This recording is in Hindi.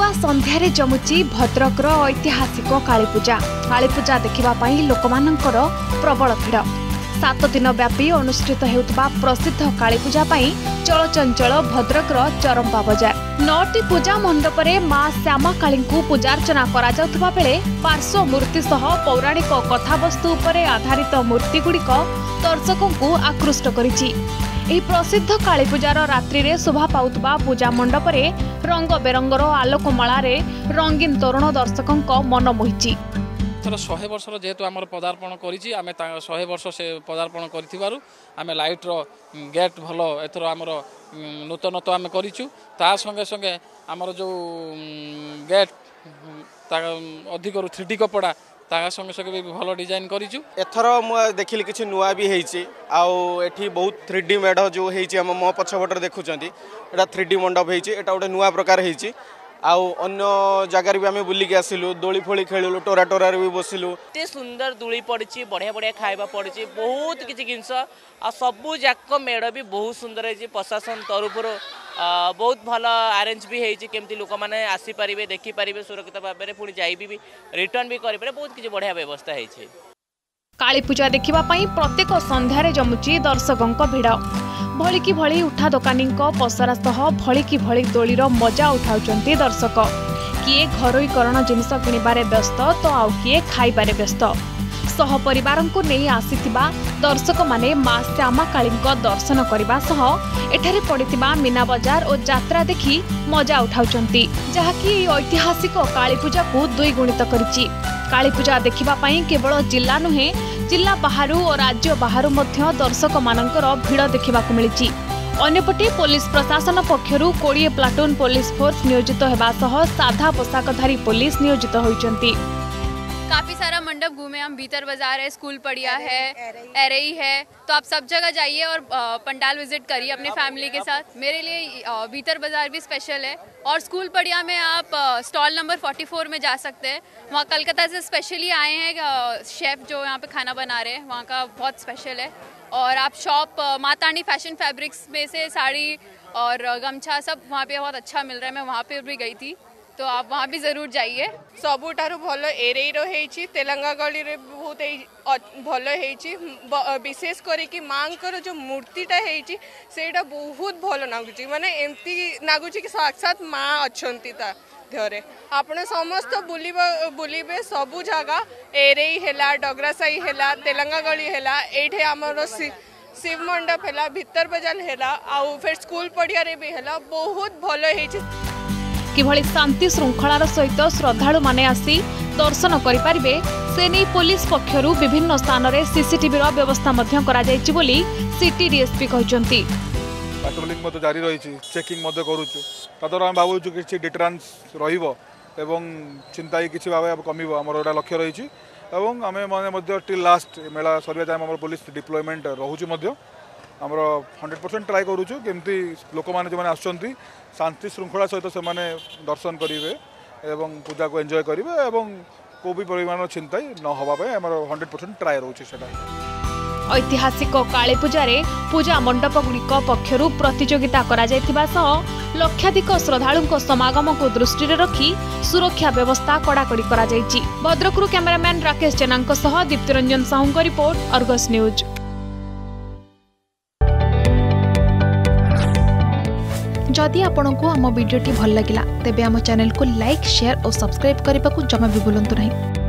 नुआ संध्यारे जमुची भद्रकर ऐतिहासिक कालीपूजा। कालीपूजा देखा लोकमानंकर प्रबल भिड़। 7 दिन व्यापी अनुष्ठित हेउतबा प्रसिद्ध कालीपूजा चलचंचल भद्रकर चरंपा बजार। 9टी पूजा मंडपरे मां श्यामा काली पूजार्चना करा जाउथबा बेले पार्श्व मूर्ति सह पौराणिक कथावस्तु उपरे आधारित मूर्ति गुड़िक दर्शकों को आकृष्ट करिछि। एही प्रसिद्ध कालीपूजार रात्रि रे शोभा पाउतबा पूजा मंडपरे रंग बेरंगर आलोकमाला रे रंगीन तोरण दर्शकों मन मोहिछि। 100 वर्ष जेहेतु आम पदार्पण करें 100 वर्ष से पदार्पण कर लाइट रो गेट भल एथर आमर नूतनत्व आम करूँ ता संगे संगे आमर जो गेट अधिक 3D कपड़ा ता संगे संगे भी भल डिजाइन करूँ। एथर मुझे देखिली किसी नुआ भी होती बहुत 3D मेढ़ जो होम मो पछपटे देखुं यहाँ 3D मंडप होता गोटे नुआ प्रकार होती आउ अन्य जगार भी आम बुलिक आसिलु दोली फोली खेलु टोरा टोरार भी बसिलु। एते सुंदर दोली पड़ी बढ़िया बढ़िया खाइबा पड़ी बहुत किसी जिनस आ सबू जाक मेढ़ भी बहुत सुंदर है। प्रशासन तरफ बहुत भल अरेंज भी होती केमती लोक मैंने आसीपारे देखिपारे सुरक्षित भाव में पुणी जाई भी रिटर्न भी करें बहुत किसी बढ़िया व्यवस्था है। कालीपूजा देखा प्रत्येक संध्यारे जमुची दर्शकों भिड़। भलिकी भली उठा दोकानी पसरा सह भलिकी भली दोलीर मजा उठाउचंती दर्शक। किए घरोईकरण जिनिस किणबारे व्यस्त तो आउ किए खाइबारे व्यस्त। सह परिवार को नहीं आसीथिबा दर्शक माने मां श्यामा काली दर्शन करने सह एठारे पड़िथिबा मीना बजार और यात्रा देखि मजा उठाउचंती जहाँकि ऐतिहासिक कालीपूजा को द्विगुणित करिछि। कालीपूजा देखा केवल जिला नुहे जिला बाहरु और राज्य बाहरु मध्य दर्शक मानकर भिड़ देखा मिली। अन्यपटे पुलिस प्रशासन पक्षरु 20 प्लाटून पुलिस फोर्स नियोजित होगा सह साधा पोशाकधारी पुलिस नियोजित होइचंती। काफ़ी सारा मंडप घूमे हम। भीतर बाजार है, स्कूल पड़िया है, एरई है, तो आप सब जगह जाइए और पंडाल विजिट करिए अपने फैमिली के साथ। मेरे लिए भीतर बाजार भी स्पेशल है और स्कूल पड़िया में आप स्टॉल नंबर 44 में जा सकते हैं। वहाँ कलकत्ता से स्पेशली आए हैं शेफ़ जो यहाँ पे खाना बना रहे हैं, वहाँ का बहुत स्पेशल है। और आप शॉप मातानी फैशन फैब्रिक्स में से साड़ी और गमछा सब वहाँ पे बहुत अच्छा मिल रहा है। मैं वहाँ पे भी गई थी तो आप वहाँ भी जरूर जाइए। सबुठारु भल एरेईर होइछि तेलंगा गली रे बहुत भल होइछि। विशेष करी मांकर जो मूर्तिटा होइछि सेटा बहुत भल नागुछि माने एमती नागुछि कि साक्षात मां अछंती ता घरे। आपण समस्त बुलिबे सबु जगह एरेई हैला डगरासाई हैला तेलंगा गली हैला एठे हमर शिव मंडप हैला भीतर बाजार हैला आउ फिर स्कूल पड़िया रे भी हैला बहुत भल होइछि। किभली शांति श्रृंखलार सहित श्रद्धालु माने आसी दर्शन करिपारिबे से नहीं पुलिस पक्षरु विभिन्न स्थान रे सीसीटीवी रो व्यवस्था मध्य करा जायछि बोली सिटी डीएसपी कहिसंती। पेट्रोलिंग मते जारी रहिछि, चेकिंग मते करूछु तदर हम भाबुछु कि डिटरेंस रहिबो एवं चिंता ही किछि भाबे कमिबो हमर ओडा लक्ष्य रहिछि एवं हमें माने मध्य टिल लास्ट मेला सर्वे टाइम हमर पुलिस डिप्लॉयमेंट रहुछु मध्य आमर 100% ट्राए करूँ केमती लोक मैंने जो आसुँच शांति श्रृंखला सहित से दर्शन करेंगे एवं पूजा को एंजॉय करेंगे एवं को भी परिमाण चिंता न होगापी आम 100% ट्राए रोचे। ऐतिहासिक कालीपूजा रे पूजा मंडप गुड़िक पक्षरु प्रतियोगिता करा जायतिबा सह लक्षाधिक श्रद्धालुंको समागम को दृष्टि रे रखी सुरक्षा व्यवस्था कड़ाकड़ी करा जायछि। भद्रकरू कैमरामैन राकेश जेनांको सह दीप्तिरंजन साहूंको रिपोर्ट अर्गस न्यूज। जदि आपंक आम भिडी भल लगा तेब आम चैनल को लाइक शेयर और सब्सक्राइब करने को जमा भी भूलु नहीं।